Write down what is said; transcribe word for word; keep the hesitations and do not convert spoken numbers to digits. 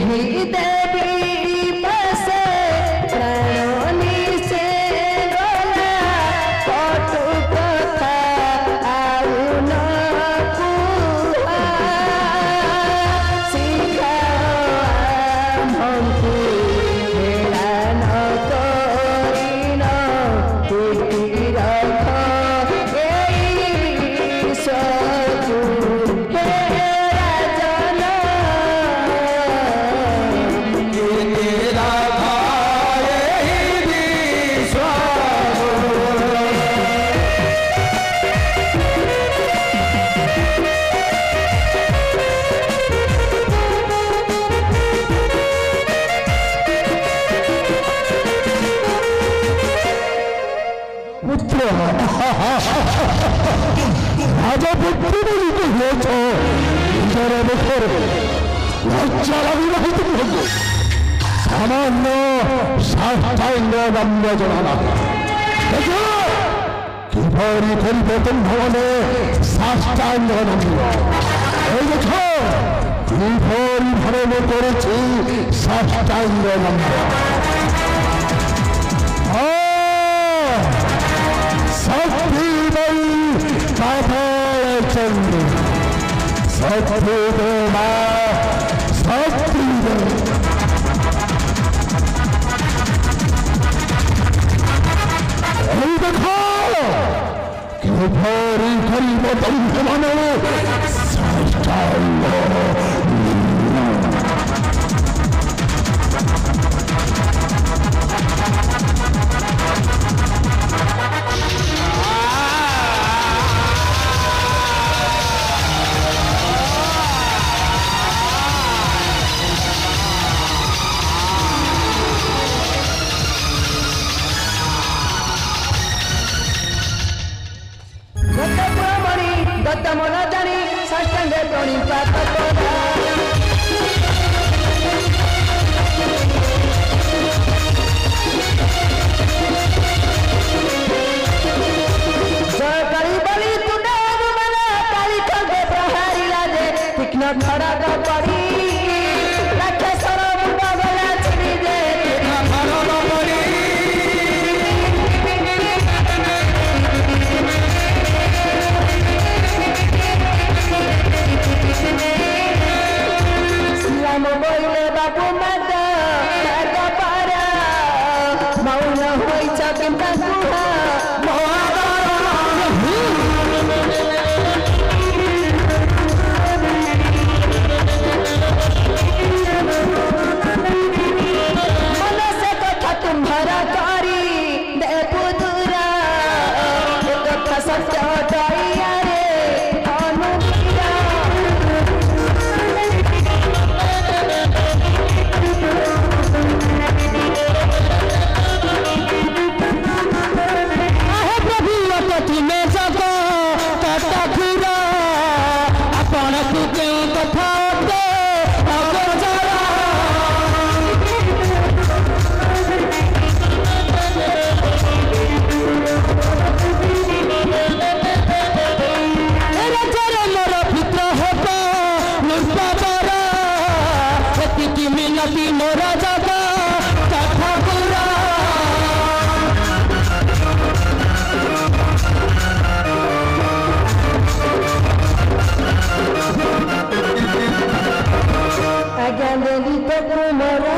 राजा पुत्र बोली तो हो तो जरा बखर लज्जा लगी नहीं तुमको सामान्य साष्टांग नम्र जनाना देखो किभरी परिवर्तन भवने साष्टांग नम्र এই দেখো কিভরি ভাবে করেছি সাষ্টাঙ্গ নম্র सत्य चंद्र सत्य सत्य देखो किभरी परिवर्तन मानो साष्टांग मना जानी साष्टांग प्रणिपात जय करी बलि तुने अनुमना काली खंडे प्रहारी लाजे तीक्ष्ण खड़ा का पड़ी राक्षसर मुंड गला छिड़ी दे तीक्ष्ण खड़ा का पड़ी मोबाइले बाबू माता माता पारा मौन होई छकिन तकुहा मन से कथा तुम्हारा कारी देखो दूरा कथा सत्य डाइया रे अनुमीरा में जगो कटा खुरा अपन तू क्यों कथा दे अगो जरा तेरे जरे मोर पुत्र होता मुर्पा बरा एति की मिनती मोर जगो कथा खुरा आज्ञा देली तो मोर